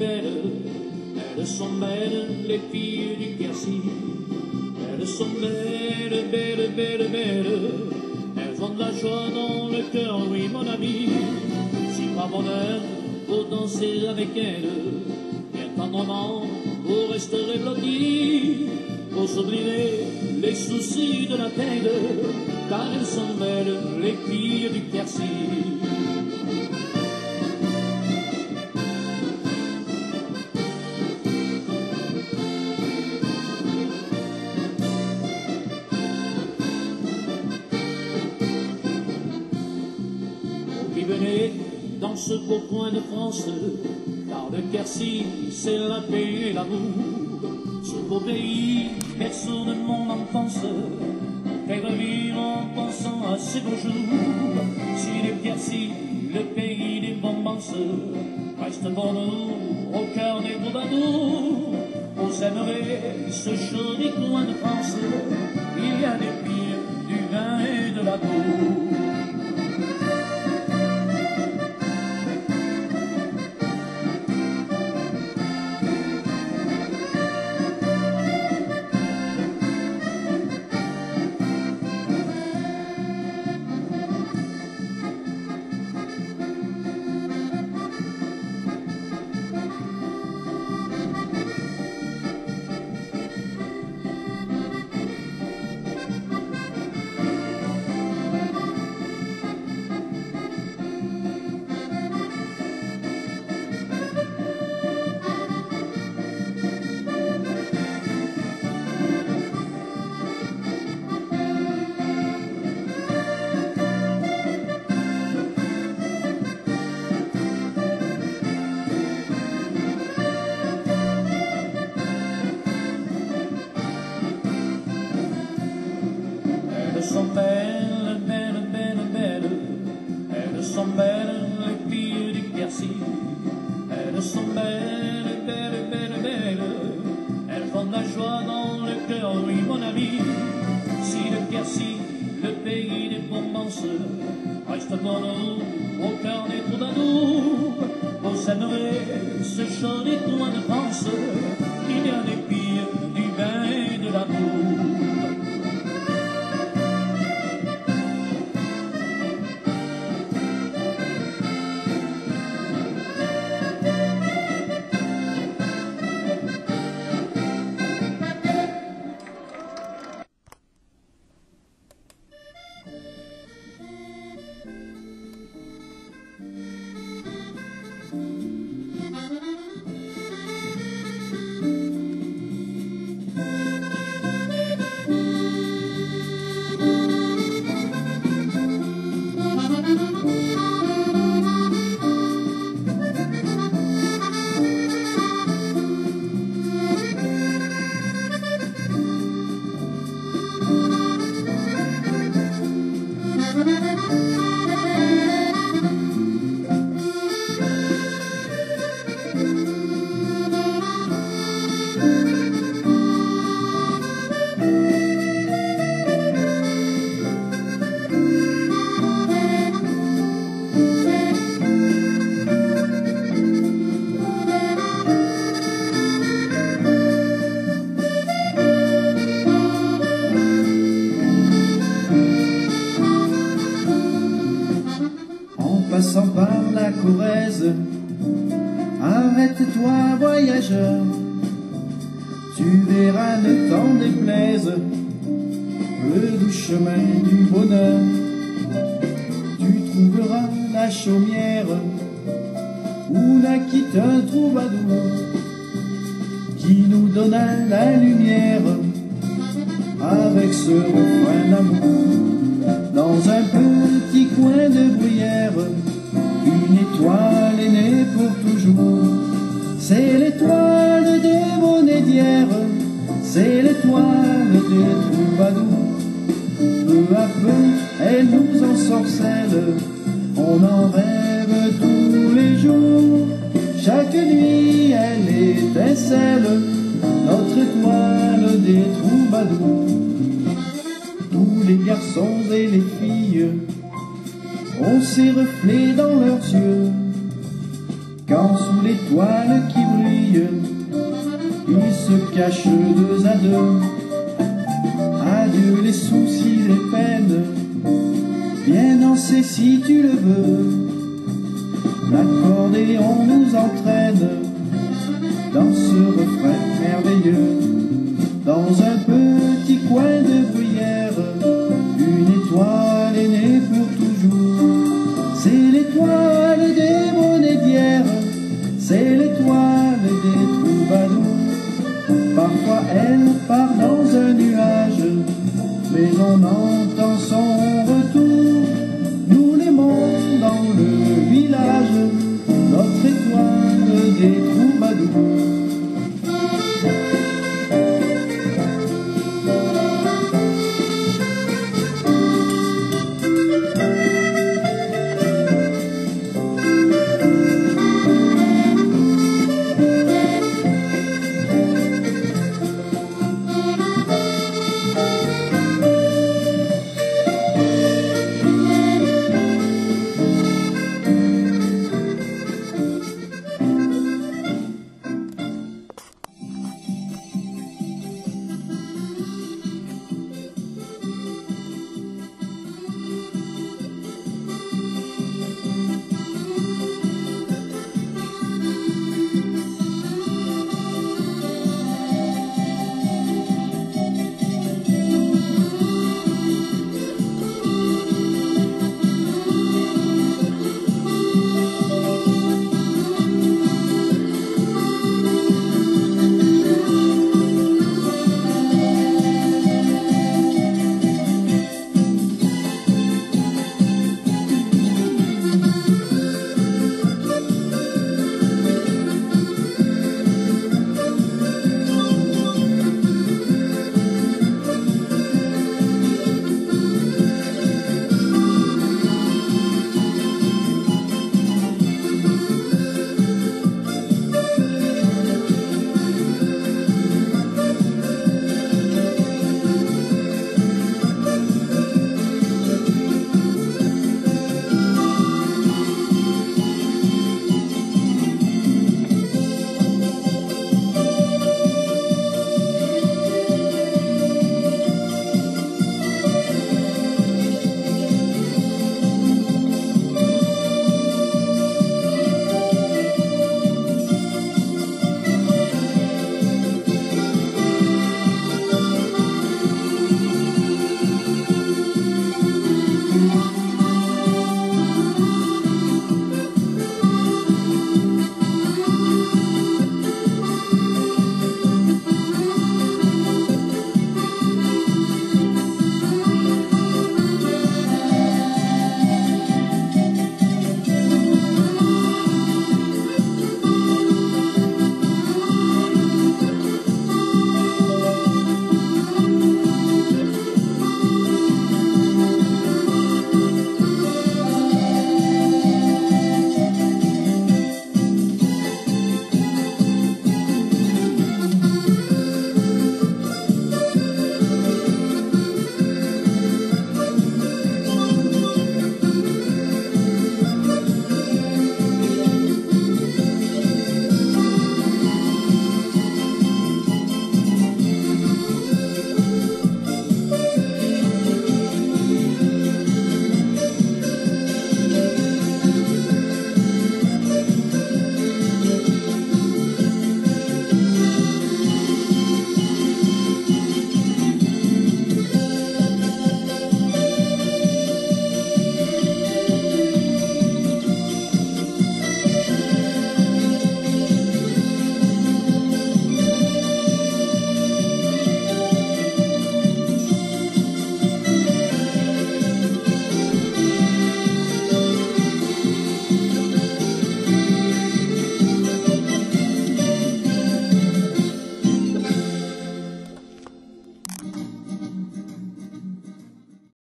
elles sont belles, les filles du Quercy. Elles sont belles, belles, belles, belles, elles ont de la joie dans le cœur, oui mon ami. Si par bonheur vous dansez avec elles, bien tendrement vous resterez blotti. Vous oublierez les soucis de la tête, car elles sont belles, les filles du Quercy. Venez dans ce beau coin de France, car le Quercy, c'est la paix et l'amour. Ce beau pays, berceau de mon enfance, fait revivre en pensant à ces beaux jours. Si le Quercy, le pays des bonbons, reste pour nous au cœur des troubadours, vous aimerez ce joli coin de France. Il y a des pires, du vin et de la boue. Elles sont belles, belles, belles, belles, elles sont belles, les filles du Quercy. Elles sont belles, belles, belles, belles, elles font de la joie dans le cœur, oui mon ami. Si le Quercy, le pays des bonbons, reste pour nous au cœur des troubadours, vous aimerez ce joli coin de France. Il y a des filles, du vin et de l'amour. Passant par la Corrèze, arrête-toi voyageur, tu verras ne t'en déplaise le doux chemin du bonheur. Tu trouveras la chaumière où naquit un troubadour qui nous donna la lumière avec ce refrain d'amour. Dans un petit coin de bruyère, une étoile est née pour toujours. C'est l'étoile des bonnets d'hier, c'est l'étoile des troubadours. Peu à peu, elle nous ensorcelle, on en rêve tous les jours. Chaque nuit, elle étincelle, notre étoile des troubadours. Tous les garçons et les filles ont ces reflets dans leurs yeux. quand sous l'étoile qui brille, ils se cachent deux à deux. Adieu les soucis, les peines, viens danser si tu le veux. L'accordéon nous entraîne dans ce refrain merveilleux. Dans un petit coin de bruyère, une étoile est née pour toujours. C'est l'étoile des Monédières, c'est l'étoile des troubadours. Parfois elle part dans un nuage, mais on en